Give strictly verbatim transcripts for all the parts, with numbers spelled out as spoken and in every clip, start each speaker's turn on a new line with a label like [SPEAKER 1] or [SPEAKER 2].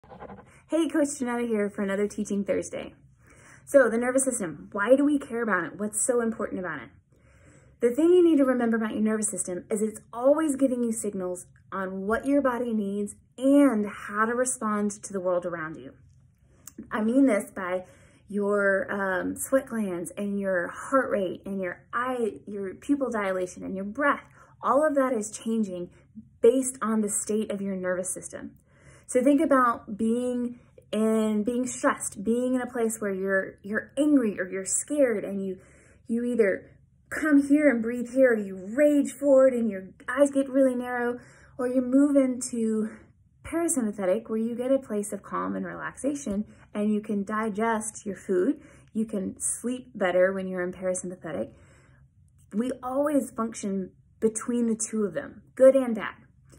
[SPEAKER 1] Hey, Coach Janetta here for another Teaching Thursday. So the nervous system, why do we care about it? What's so important about it? The thing you need to remember about your nervous system is it's always giving you signals on what your body needs and how to respond to the world around you. I mean this by your um, sweat glands and your heart rate and your eye, your pupil dilation and your breath. All of that is changing based on the state of your nervous system. So think about being in, being stressed, being in a place where you're you're angry or you're scared, and you you either come here and breathe here, or you rage forward and your eyes get really narrow, or you move into parasympathetic where you get a place of calm and relaxation and you can digest your food. You can sleep better when you're in parasympathetic. We always function between the two of them, good and bad.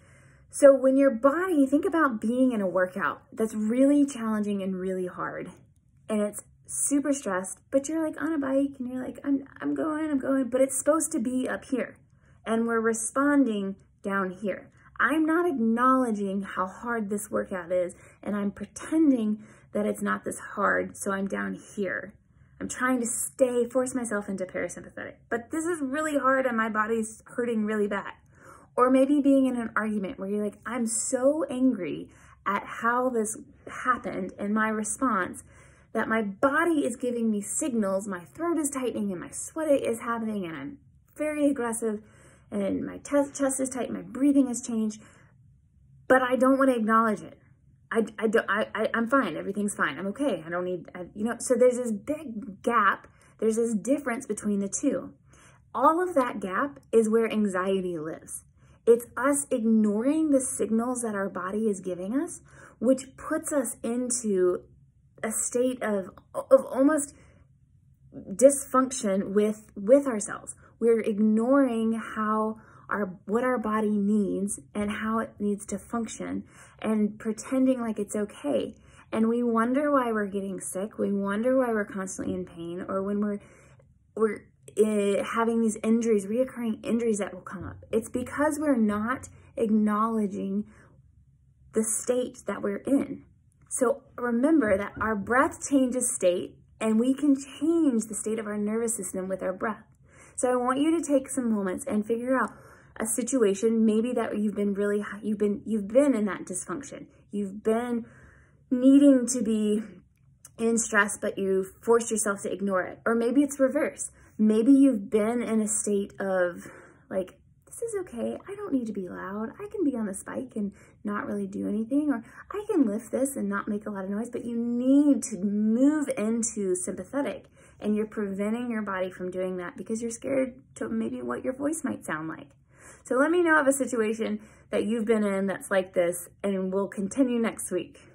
[SPEAKER 1] So when your body, think about being in a workout that's really challenging and really hard, and it's super stressed, but you're like on a bike and you're like, I'm, I'm going, I'm going, but it's supposed to be up here and we're responding down here. I'm not acknowledging how hard this workout is, and I'm pretending that it's not this hard, so I'm down here. I'm trying to stay, force myself into parasympathetic, but this is really hard and my body's hurting really bad. Or maybe being in an argument where you're like, I'm so angry at how this happened and my response that my body is giving me signals, my throat is tightening and my sweat is happening and I'm very aggressive and my chest is tight, my breathing has changed, but I don't want to acknowledge it. I, I don't, I, I, I'm fine, everything's fine, I'm okay, I don't need, I, you know, so there's this big gap, there's this difference between the two. All of that gap is where anxiety lives. It's us ignoring the signals that our body is giving us, which puts us into a state of, of almost dysfunction with, with ourselves. We're ignoring how our, what our body needs and how it needs to function and pretending like it's okay. And we wonder why we're getting sick. We wonder why we're constantly in pain, or when we're, we're Uh, having these injuries, reoccurring injuries that will come up. It's because we're not acknowledging the state that we're in. So remember that our breath changes state, and we can change the state of our nervous system with our breath. So I want you to take some moments and figure out a situation, maybe that you've been really, you've been, you've been in that dysfunction. You've been needing to be in stress, but you forced yourself to ignore it. Or maybe it's reverse. Maybe you've been in a state of like, this is okay, I don't need to be loud. I can be on this bike and not really do anything, or I can lift this and not make a lot of noise, but you need to move into sympathetic, and you're preventing your body from doing that because you're scared to maybe what your voice might sound like. So let me know of a situation that you've been in that's like this, and we'll continue next week.